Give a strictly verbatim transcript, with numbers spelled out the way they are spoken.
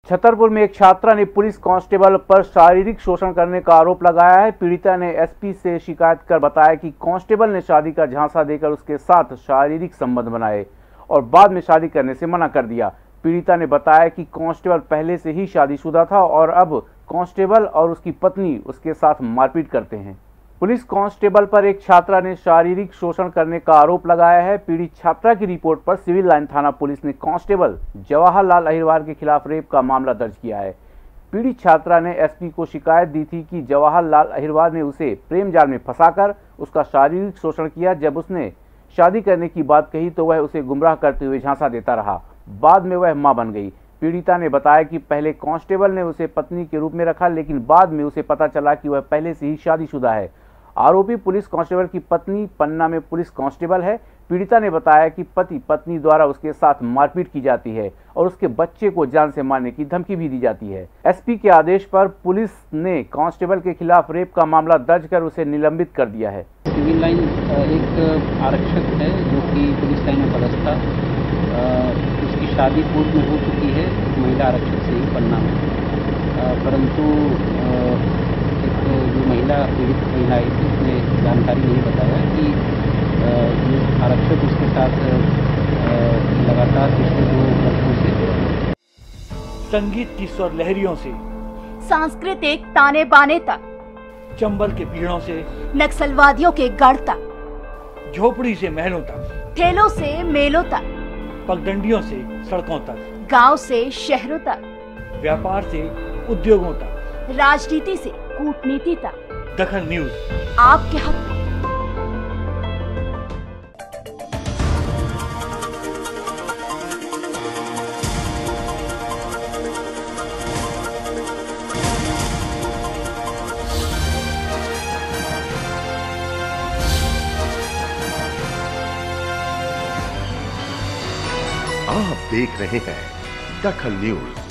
छतरपुर में एक छात्रा ने पुलिस कांस्टेबल पर शारीरिक शोषण करने का आरोप लगाया है। पीड़िता ने एसपी से शिकायत कर बताया कि कांस्टेबल ने शादी का झांसा देकर उसके साथ शारीरिक संबंध बनाए और बाद में शादी करने से मना कर दिया। पीड़िता ने बताया कि कांस्टेबल पहले से ही शादीशुदा था और अब कांस्टेबल और उसकी पत्नी उसके साथ मारपीट करते हैं। पुलिस कांस्टेबल पर एक छात्रा ने शारीरिक शोषण करने का आरोप लगाया है। पीड़ित छात्रा की रिपोर्ट पर सिविल लाइन थाना पुलिस ने कांस्टेबल जवाहरलाल अहिरवार के खिलाफ रेप का मामला दर्ज किया है। पीड़ित छात्रा ने एसपी को शिकायत दी थी कि जवाहरलाल अहिरवार ने उसे प्रेम जाल में फंसाकर उसका शारीरिक शोषण किया। जब उसने शादी करने की बात कही तो वह उसे गुमराह करते हुए झांसा देता रहा। बाद में वह मां बन गई। पीड़िता ने बताया कि पहले कांस्टेबल ने उसे पत्नी के रूप में रखा, लेकिन बाद में उसे पता चला कि वह पहले से ही शादीशुदा है। आरोपी पुलिस कांस्टेबल की पत्नी पन्ना में पुलिस कांस्टेबल है। पीड़िता ने बताया कि पति पत्नी द्वारा उसके साथ मारपीट की जाती है और उसके बच्चे को जान से मारने की धमकी भी दी जाती है। एसपी के आदेश पर पुलिस ने कांस्टेबल के खिलाफ रेप का मामला दर्ज कर उसे निलंबित कर दिया है। सिविल लाइन एक आरक्षक है जो कि पुलिस लाइन में पदस्थ था। उसकी शादी पूर्व में हो चुकी है महिला आरक्षक से ही पन्ना में, परंतु जो महिला पीड़ित महिला आई थी उसने जानकारी नहीं बताया कि जो आरक्षक उसके साथ लगातार पिछले दो वर्षों से संगीत की स्वर लहरियों से सांस्कृतिक ताने बाने तक, चंबल के पीड़ों से नक्सलवादियों के गढ़ तक, झोपड़ी से महलों तक, ठेलों से मेलों तक, पगडंडियों से सड़कों तक, गांव से शहरों तक, व्यापार से उद्योगों तक, राजनीति से कूटनीति तक, दखन न्यूज आपके हक में। आप देख रहे हैं दखन न्यूज।